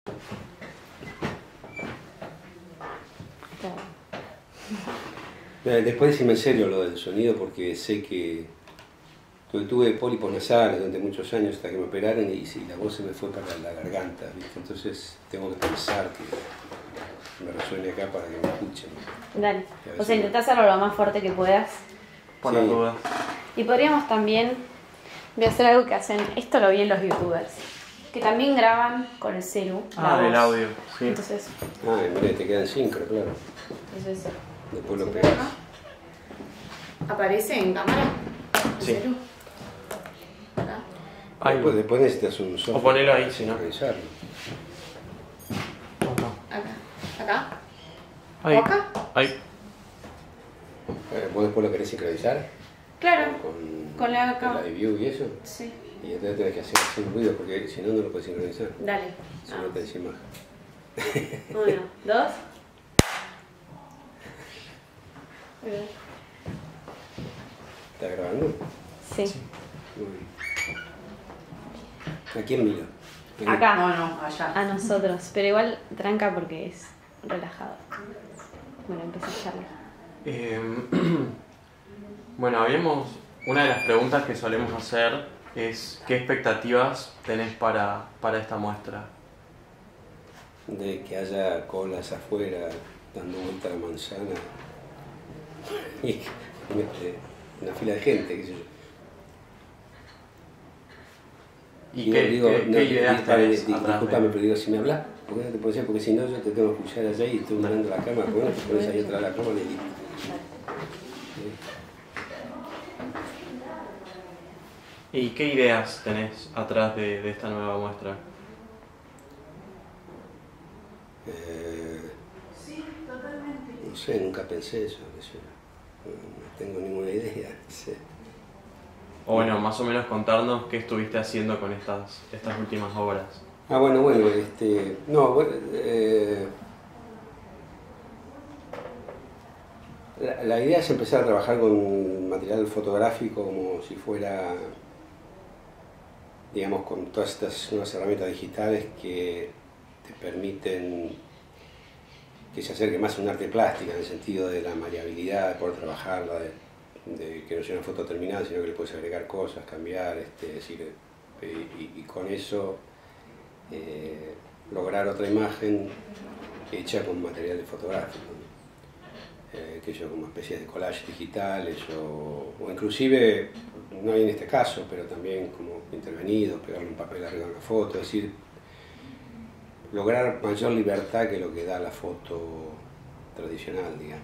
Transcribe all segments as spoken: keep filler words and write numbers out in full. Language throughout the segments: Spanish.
Después decime en serio lo del sonido, porque sé que tuve pólipos nasales durante muchos años hasta que me operaron y sí, la voz se me fue para la garganta, ¿viste? Entonces tengo que pensar que me resuene acá para que me escuchen. Dale. O sea, intentá hacerlo lo más fuerte que puedas. Por las dudas. Y podríamos también, voy a hacer algo que hacen, esto lo vi en los youtubers, que también graban con el celu. Ah, del audio, sí. Entonces, Ah, mira, te queda en sincro, claro. entonces Después lo pegas. ¿aparece en cámara? Sí. ¿En celu? Acá. Ahí. Después, después necesitas un software. O ponelo ahí, si no. Revisarlo. Acá. ¿Acá? Ahí. ¿O acá? Ahí. Eh, ¿Vos después lo querés sincronizar? Claro. Con, Con la con la de View y eso. Sí. Y entonces tenés que hacer sin ruido porque si no, no lo puedes sincronizar. Dale. Si no te decís más. Uno, dos. ¿Estás grabando? Sí. Muy bien. ¿A quién mira? Acá. No, no, allá. A nosotros. Pero igual tranca porque es relajado. Bueno, empecé a charlar. Eh, bueno, habíamos... Una de las preguntas que solemos hacer es ¿qué expectativas tenés para, para esta muestra? De que haya colas afuera dando vuelta a la manzana y este, una fila de gente, qué sé yo. ¿Y Digo, qué, digo, qué, no, qué di- ideas di- tenés di- atrás Disculpame, de...? pero digo, si me hablas, ¿por qué no te puedo decir? Porque si no, yo te tengo que escuchar allá y estoy mirando la cámara, ¿por qué no te pones ahí atrás de la cámara y listo? ¿Y qué ideas tenés atrás de, de esta nueva muestra? Eh, no sé, nunca pensé eso, qué sé yo. No, no tengo ninguna idea, no sé. O bueno, más o menos contarnos qué estuviste haciendo con estas, estas últimas obras. Ah, bueno, bueno, este, no, bueno, eh, la, la idea es empezar a trabajar con material fotográfico como si fuera, digamos, con todas estas nuevas herramientas digitales que te permiten que se acerque más a un arte plástica en el sentido de la maleabilidad, de poder trabajarla, de, de que no sea una foto terminada, sino que le puedes agregar cosas, cambiar, este, decir, y, y, y con eso eh, lograr otra imagen hecha con material fotográfico, ¿no? eh, que yo como especies de collage digitales o, o inclusive, no hay en este caso, pero también como intervenidos, pegarle un papel arriba de una foto, es decir, lograr mayor libertad que lo que da la foto tradicional, digamos.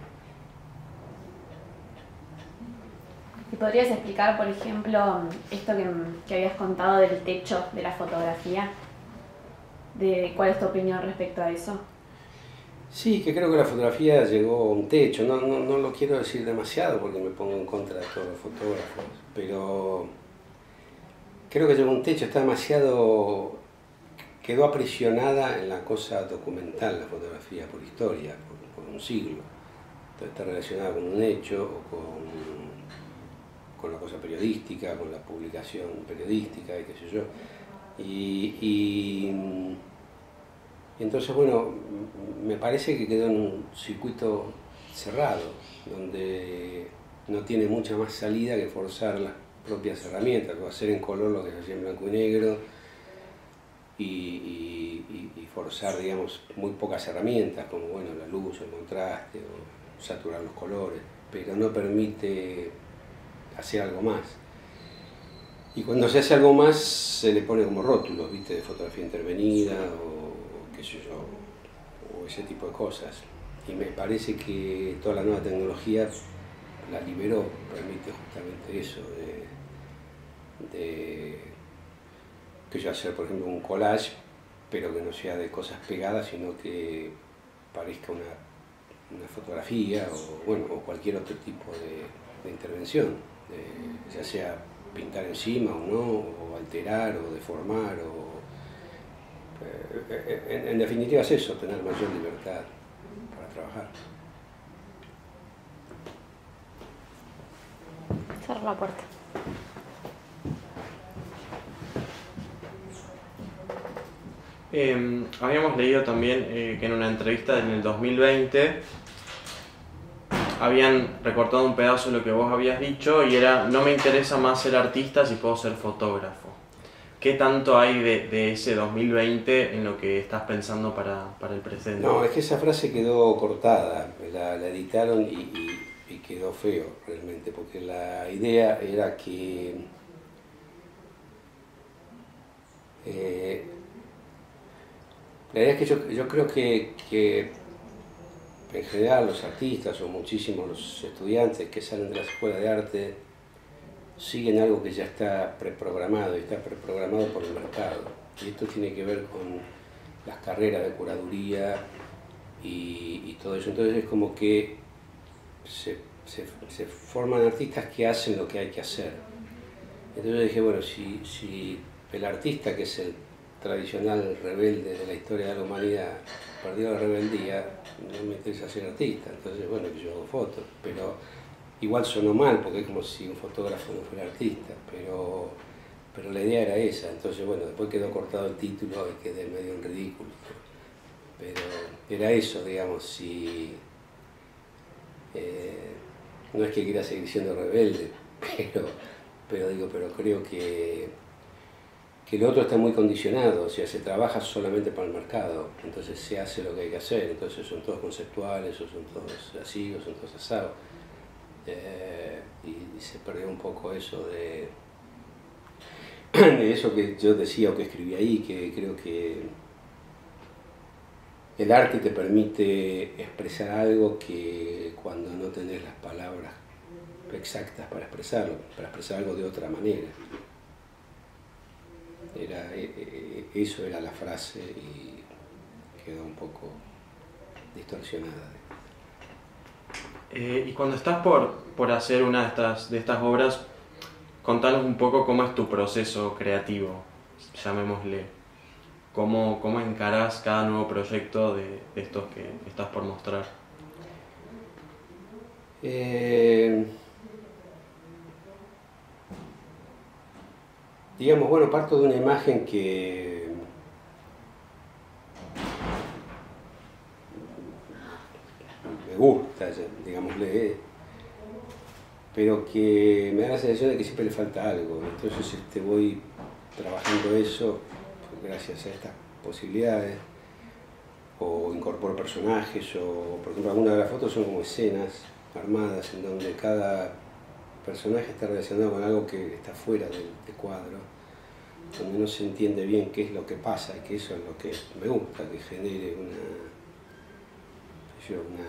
¿Y podrías explicar, por ejemplo, esto que, que habías contado del techo de la fotografía? De ¿cuál es tu opinión respecto a eso? Sí, que creo que la fotografía llegó a un techo, no, no, no lo quiero decir demasiado porque me pongo en contra de todos los fotógrafos, pero creo que llegó a un techo, está demasiado, quedó aprisionada en la cosa documental la fotografía por historia, por, por un siglo. Entonces está relacionada con un hecho o con, con la cosa periodística, con la publicación periodística y qué sé yo. Y, y, y entonces, bueno, me parece que quedó en un circuito cerrado, donde no tiene mucha más salida que forzar las propias herramientas, que hacer en color lo que se hacía en blanco y negro, y, y, y forzar, digamos, muy pocas herramientas, como bueno, la luz, el contraste, o saturar los colores, pero no permite hacer algo más. Y cuando se hace algo más se le pone como rótulos, ¿viste? De fotografía intervenida o qué sé yo, o ese tipo de cosas. Y me parece que toda la nueva tecnología la liberó, permite justamente eso, de, de que yo hacer, por ejemplo, un collage, pero que no sea de cosas pegadas, sino que parezca una, una fotografía o, bueno, o cualquier otro tipo de, de intervención, de, ya sea pintar encima o no, o alterar o deformar, o, eh, en, en definitiva es eso, tener mayor libertad para trabajar. Cerrar la puerta. Eh, habíamos leído también eh, que en una entrevista en el dos mil veinte habían recortado un pedazo de lo que vos habías dicho y era: no me interesa más ser artista si puedo ser fotógrafo. ¿Qué tanto hay de, de ese dos mil veinte en lo que estás pensando para, para el presente? No, es que esa frase quedó cortada, la, la editaron y, y, y quedó feo realmente, porque la idea era que eh, la idea es que yo, yo creo que, que en general los artistas o muchísimos los estudiantes que salen de la escuela de arte siguen algo que ya está preprogramado y está preprogramado por el mercado. Y esto tiene que ver con las carreras de curaduría y, y todo eso. Entonces es como que se, se, se forman artistas que hacen lo que hay que hacer. Entonces dije, bueno, si, si el artista, que es el tradicional rebelde de la historia de la humanidad, perdió la rebeldía, no me interesa ser artista. Entonces, bueno, yo hago fotos, pero igual sonó mal, porque es como si un fotógrafo no fuera artista, pero, pero la idea era esa. Entonces, bueno, después quedó cortado el título y quedé medio en ridículo. Pero era eso, digamos, si... Eh, no es que quiera seguir siendo rebelde, pero, pero digo, pero creo que, que el otro está muy condicionado, o sea, se trabaja solamente para el mercado, entonces se hace lo que hay que hacer, entonces son todos conceptuales, o son todos así, o son todos asados. Eh, y, y se perdió un poco eso de, de eso que yo decía o que escribí ahí, que creo que el arte te permite expresar algo que cuando no tenés las palabras exactas para expresarlo, para expresar algo de otra manera. Era, eso era la frase y quedó un poco distorsionada. Eh, y cuando estás por, por hacer una de estas, de estas obras, contanos un poco cómo es tu proceso creativo, llamémosle. ¿Cómo, cómo encarás cada nuevo proyecto de, de estos que estás por mostrar? Eh, digamos, bueno, parto de una imagen que me gusta, digámosle, pero que me da la sensación de que siempre le falta algo. Entonces este, voy trabajando eso gracias a estas posibilidades, o incorporo personajes, o por ejemplo algunas de las fotos son como escenas armadas en donde cada personaje está relacionado con algo que está fuera del, del cuadro, donde no se entiende bien qué es lo que pasa, y que eso es lo que me gusta, que genere una, yo, una,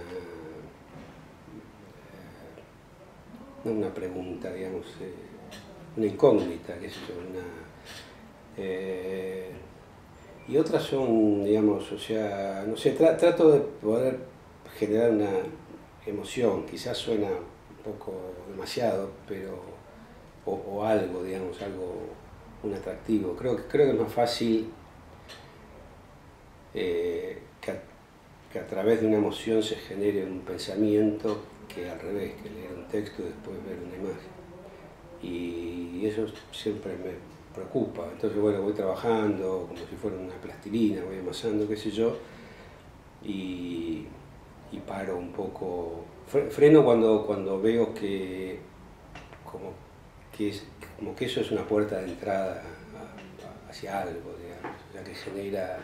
no una pregunta, digamos, eh, una incógnita, qué sé yo, una... Eh, y otras son, digamos, o sea, no sé, tra trato de poder generar una emoción, quizás suena un poco demasiado, pero, o, o algo, digamos, algo, un atractivo. Creo que, creo que es más fácil eh, que, a, que a través de una emoción se genere un pensamiento que al revés, que leer un texto y después ver una imagen. Y eso siempre me preocupa. Entonces, bueno, voy trabajando como si fuera una plastilina, voy amasando, qué sé yo, y, y paro un poco, freno cuando, cuando veo que como que, es, como que eso es una puerta de entrada a, a, hacia algo, digamos, o sea, que genera...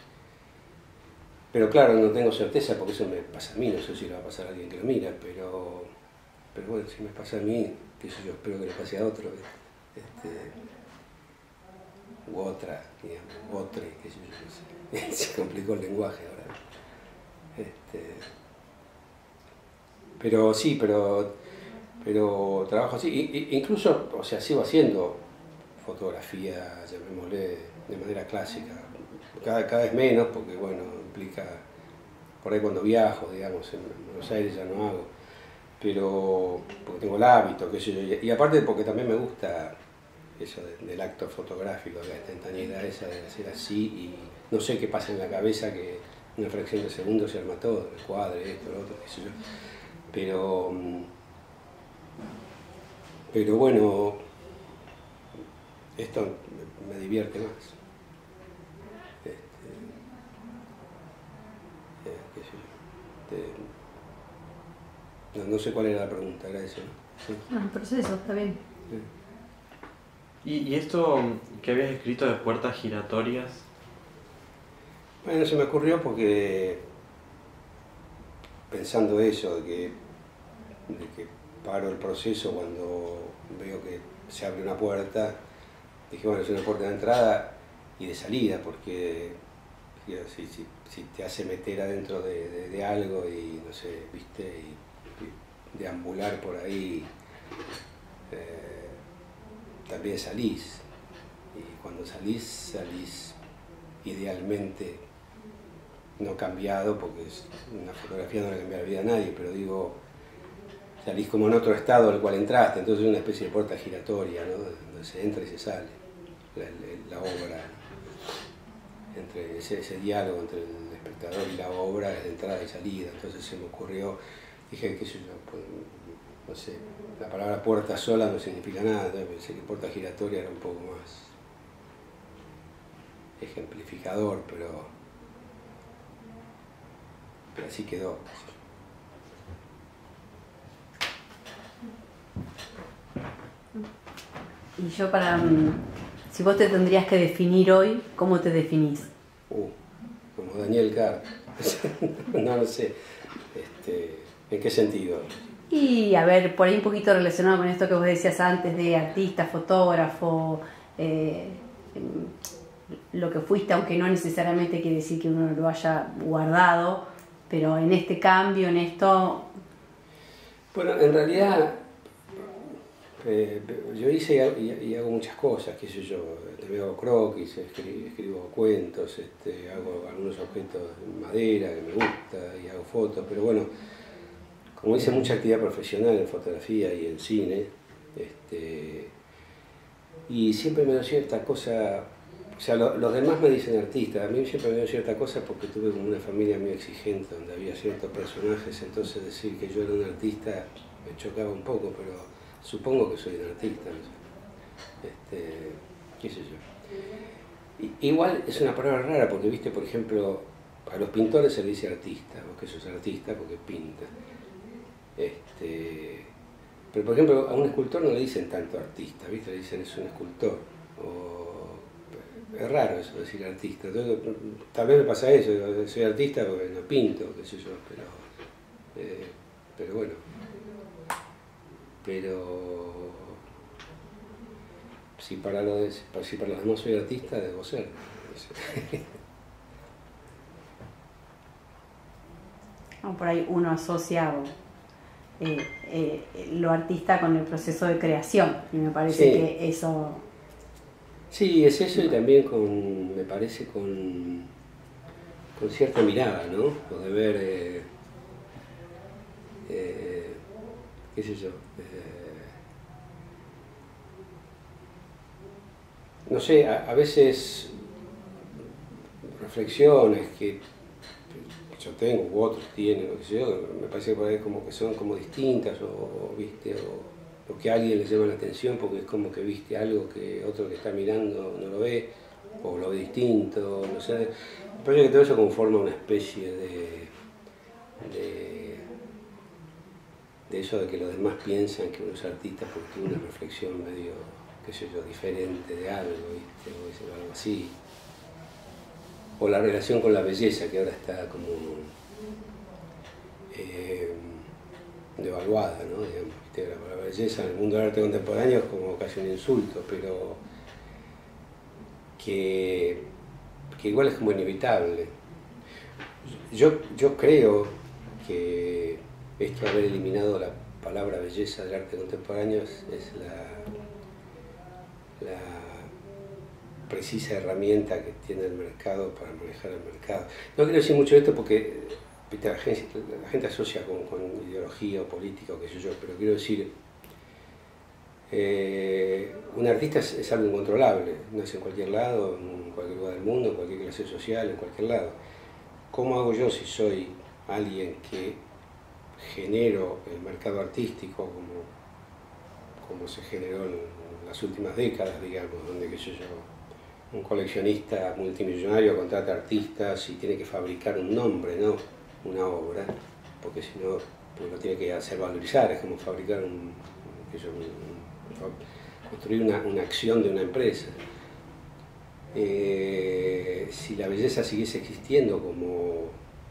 Pero claro, no tengo certeza porque eso me pasa a mí, no sé si le va a pasar a alguien que lo mira, pero, pero bueno, si me pasa a mí, qué sé yo, espero que le pase a otro. Este, u otra, digamos, otra, qué sé yo, no sé. Se complicó el lenguaje ahora. Este, pero sí, pero, pero trabajo así, I, incluso, o sea, sigo haciendo fotografía, llamémosle, de manera clásica, cada, cada vez menos, porque bueno, implica, por ahí cuando viajo, digamos, en Buenos Aires ya no hago, pero porque tengo el hábito, qué sé yo, y, y aparte porque también me gusta eso de, del acto fotográfico, la instantaneidad esa de hacer así, y no sé qué pasa en la cabeza que una fracción de segundo se arma todo, el cuadre, esto, lo otro, qué sé yo, pero, pero bueno, esto me divierte más. Este, qué sé yo. De, no, no sé cuál era la pregunta, era eso, ¿no? Sí. Ah, el proceso, está bien. Sí. ¿Y, y esto que habías escrito de puertas giratorias? Bueno, se me ocurrió porque pensando eso, de que, de que paro el proceso cuando veo que se abre una puerta, dije, bueno, es una puerta de entrada y de salida, porque si, si, si te hace meter adentro de, de, de algo y, no sé, viste, y, y deambular por ahí, eh, también salís. Y cuando salís, salís idealmente no cambiado, porque es, una fotografía no le cambia la vida a nadie, pero digo, salís como en otro estado al cual entraste, entonces es una especie de puerta giratoria, ¿no? Donde se entra y se sale, la, la, la obra, entre ese, ese diálogo entre el espectador y la obra es de entrada y salida. Entonces se me ocurrió, dije, qué sé yo, pues, no sé, la palabra puerta sola no significa nada, entonces pensé que puerta giratoria era un poco más ejemplificador, pero, pero así quedó. Y yo para... Si vos te tendrías que definir hoy, ¿cómo te definís? Uh, como Daniel Carr. No lo sé. Este, ¿en qué sentido? Y a ver, por ahí un poquito relacionado con esto que vos decías antes de artista, fotógrafo, eh, lo que fuiste, aunque no necesariamente quiere decir que uno lo haya guardado, pero en este cambio, en esto... Bueno, en realidad eh, yo hice y, y hago muchas cosas, qué sé yo, también hago croquis, escribo, escribo cuentos, este, hago algunos objetos de madera que me gusta y hago fotos, pero bueno, como hice mucha actividad profesional en fotografía y en cine, este, y siempre me dio cierta cosa, o sea, lo, los demás me dicen artista, a mí siempre me dio cierta cosa porque tuve como una familia muy exigente donde había ciertos personajes, entonces decir que yo era un artista me chocaba un poco, pero supongo que soy un artista, no sé. Este, qué sé yo. Y, igual es una palabra rara porque, viste, por ejemplo, a los pintores se le dice artista, vos que sos artista porque pinta. Este, pero por ejemplo a un escultor no le dicen tanto artista, ¿viste? Le dicen es un escultor. O, es raro eso decir artista. Entonces, tal vez me pasa eso, soy artista porque no pinto, qué sé yo, pero, eh, pero bueno. Pero si para, lo de, si para los demás soy artista, debo ser. No, por ahí uno asocia eh, eh, lo artista con el proceso de creación y me parece sí. que eso... Sí, es eso y también con, me parece, con, con cierta mirada, ¿no? O de ver, eh, eh, qué sé yo, eh, no sé, a, a veces reflexiones que yo tengo u otros tienen, o qué sé yo, me parece que por ahí como que son como distintas o, o viste, o, o que a alguien le llama la atención porque es como que viste algo que otro que está mirando no lo ve, o lo ve distinto, no sé. Me parece que todo eso conforma una especie de, de, de eso de que los demás piensan que uno es artista porque tiene una reflexión medio, qué sé yo, diferente de algo, viste, o algo así. O la relación con la belleza, que ahora está como eh, devaluada, ¿no? Digamos, ¿viste? La, la belleza en el mundo del arte contemporáneo es como casi un insulto, pero que, que igual es como inevitable. Yo, yo creo que esto de haber eliminado la palabra belleza del arte contemporáneo es, es la, la precisa herramienta que tiene el mercado para manejar el mercado. No quiero decir mucho de esto porque ¿viste? La, gente, la gente asocia con, con ideología o política o qué sé yo, pero quiero decir, eh, un artista es, es algo incontrolable, nace en cualquier lado, en cualquier lugar del mundo, en cualquier clase social, en cualquier lado. ¿Cómo hago yo si soy alguien que genero el mercado artístico como, como se generó en las últimas décadas, digamos, donde qué sé yo, un coleccionista multimillonario contrata artistas y tiene que fabricar un nombre, ¿no? una obra, porque si no, pues lo tiene que hacer valorizar, es como fabricar un, qué sé yo, un, un, construir una, una acción de una empresa. Eh, si la belleza siguiese existiendo como,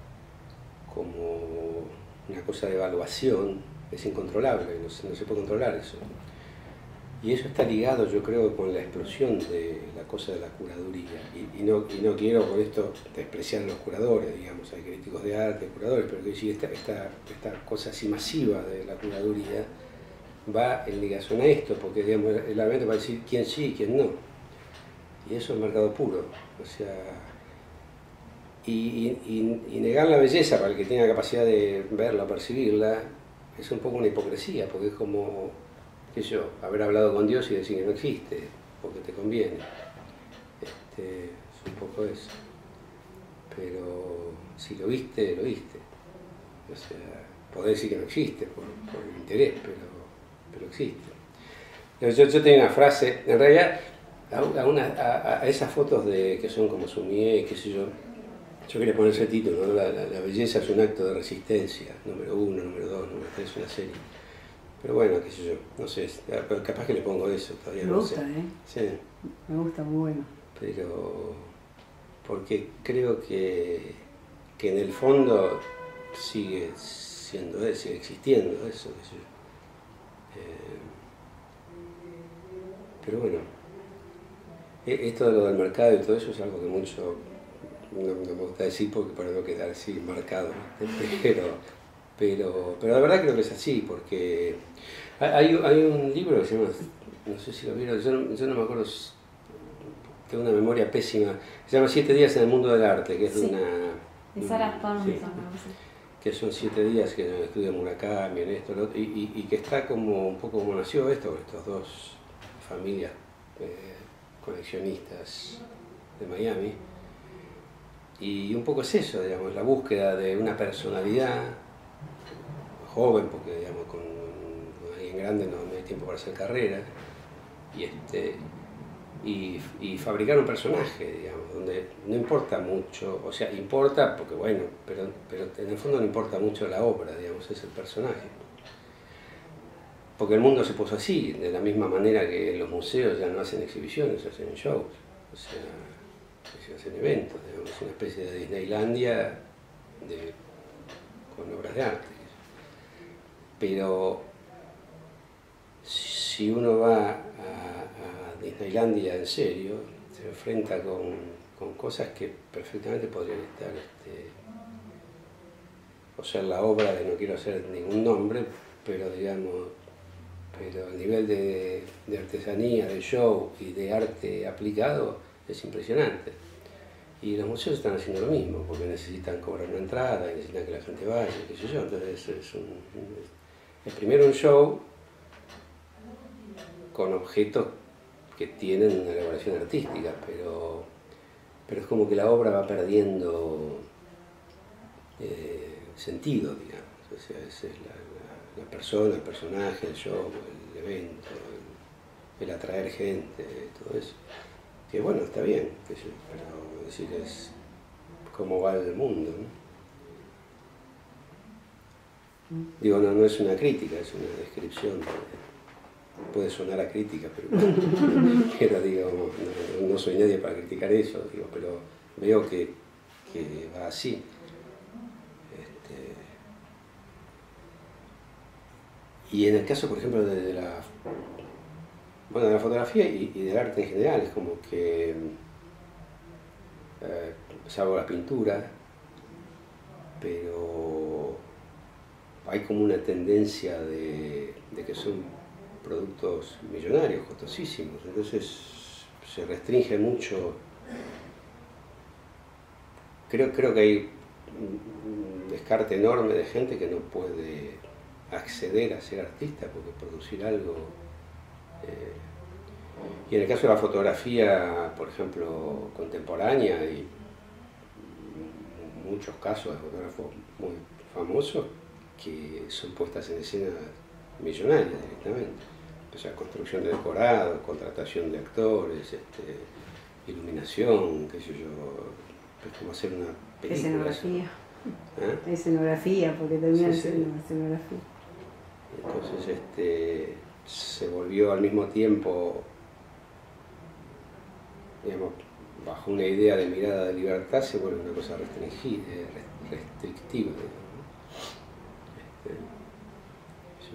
como una cosa de evaluación, es incontrolable, no se, no se puede controlar eso. Y eso está ligado, yo creo, con la explosión de la cosa de la curaduría. Y, y, no, y no quiero con esto despreciar a los curadores, digamos, hay críticos de arte, curadores, pero que sí, esta, esta, esta cosa así masiva de la curaduría va en ligación a esto, porque digamos, la mente va a decir quién sí y quién no. Y eso es mercado puro. O sea, y, y, y negar la belleza para el que tenga capacidad de verla, percibirla, es un poco una hipocresía, porque es como, qué sé yo, haber hablado con Dios y decir que no existe, porque te conviene. Este, es un poco eso. Pero si lo viste, lo viste. O sea, podés decir que no existe por, por el interés, pero, pero existe. Yo, yo tengo una frase, en realidad, a, una, a, a esas fotos de que son como Sumier, qué sé yo, yo quería poner ese título, ¿no? la, la, la belleza es un acto de resistencia, número uno, número dos, número tres, una serie. Pero bueno, qué sé yo, no sé, capaz que le pongo eso, todavía Me no gusta, sé. ¿eh? Sí. Me gusta, muy bueno. Pero, porque creo que, que en el fondo sigue siendo eso, sigue existiendo eso, qué sé yo. Eh, pero bueno, esto de lo del mercado y todo eso es algo que mucho no, no me gusta decir porque para no quedar así marcado, pero, pero, pero la verdad creo que es así, porque hay, hay un libro que se llama, no sé si lo vieron, yo no, yo no me acuerdo, tengo una memoria pésima, se llama Siete días en el mundo del arte, que es sí, de una... de Sarah Thornton, sí, no sé. que son siete días que estudia Murakami en esto, lo otro, y, y, y que está como un poco como nació esto, estos dos familias eh, coleccionistas de Miami. Y un poco es eso, digamos, la búsqueda de una personalidad joven, porque digamos, con, con alguien grande no, no hay tiempo para hacer carrera, y, este, y, y fabricar un personaje, digamos, donde no importa mucho, o sea, importa porque bueno, pero, pero en el fondo no importa mucho la obra, digamos, es el personaje. Porque el mundo se puso así, de la misma manera que los museos ya no hacen exhibiciones, hacen shows, o sea, se hacen eventos, digamos, una especie de Disneylandia de, con obras de arte. Pero si uno va a, a Disneylandia en serio, se enfrenta con, con cosas que perfectamente podrían estar, este, o sea, la obra de, no quiero hacer ningún nombre, pero digamos, pero el nivel de, de artesanía, de show y de arte aplicado es impresionante. Y los museos están haciendo lo mismo, porque necesitan cobrar una entrada y necesitan que la gente vaya, qué sé yo. Entonces es, un, es primero un show con objetos que tienen una elaboración artística, pero, pero es como que la obra va perdiendo eh, sentido, digamos. O sea, esa es la, la, la persona, el personaje, el show, el evento, el, el atraer gente, todo eso. Que bueno, está bien, que yo, pero decir es cómo va el mundo, ¿no? Digo, no, no es una crítica, es una descripción. Puede sonar a crítica, pero, pero digo, no, no soy nadie para criticar eso, digo, pero veo que, que va así. Este, y en el caso, por ejemplo, de, de la bueno, de la fotografía y, y del arte en general, es como que, eh, salvo la pintura, pero hay como una tendencia de, de que son productos millonarios, costosísimos, entonces se restringe mucho. Creo, creo que hay un descarte enorme de gente que no puede acceder a ser artista, porque producir algo... Eh, y en el caso de la fotografía, por ejemplo, contemporánea, hay muchos casos de fotógrafos muy famosos que son puestas en escena millonarias directamente. O sea, construcción de decorados, contratación de actores, este, iluminación, qué sé yo, es como hacer una película. Escenografía. ¿eh? Escenografía, porque también Sí, sí. es escenografía. Entonces este, se volvió al mismo tiempo, digamos, bajo una idea de mirada de libertad, se vuelve una cosa restringida, restrictiva. Digamos, ¿no? Este, sí.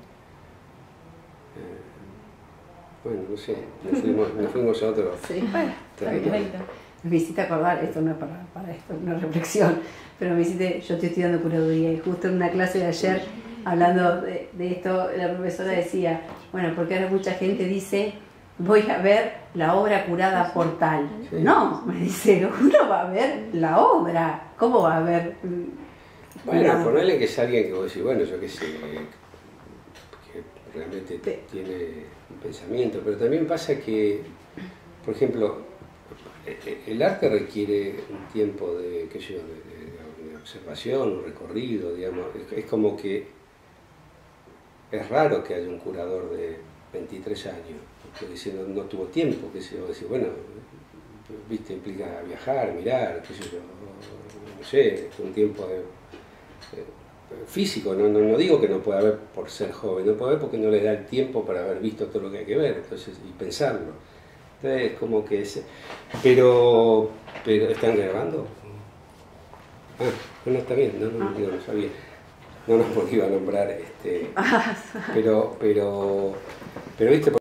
eh, bueno, no sé, nos fuimos, nos fuimos a otro Sí, bueno, territorio. Perfecto. me hiciste acordar, esto no es para, para esto, una reflexión, pero me hiciste, yo estoy estudiando curaduría y justo en una clase de ayer, hablando de, de esto, la profesora decía, bueno, porque ahora mucha gente dice, voy a ver la obra curada por tal. Sí. No, me dice, uno va a ver la obra, ¿cómo va a ver? mm, Bueno, curada? ponerle que es alguien que vos decís, bueno, yo qué sé, que, que realmente Pe- tiene un pensamiento, pero también pasa que, por ejemplo, el arte requiere un tiempo de, qué sé yo, de, de- de observación, un recorrido, digamos. Es, es como que es raro que haya un curador de veintitrés años, porque dice, no, no tuvo tiempo, qué sé yo, decir, bueno, viste, implica viajar, mirar, qué sé yo, no sé, un tiempo de, de- físico, no, no, no digo que no pueda haber por ser joven, no puede haber porque no le da el tiempo para haber visto todo lo que hay que ver, entonces, y pensarlo. Entonces, como que es... Pero, pero ¿están grabando? Ah, bueno, está bien, no, no, digo, no sabía. No, no, porque iba a nombrar, este... Pero, pero, pero, viste,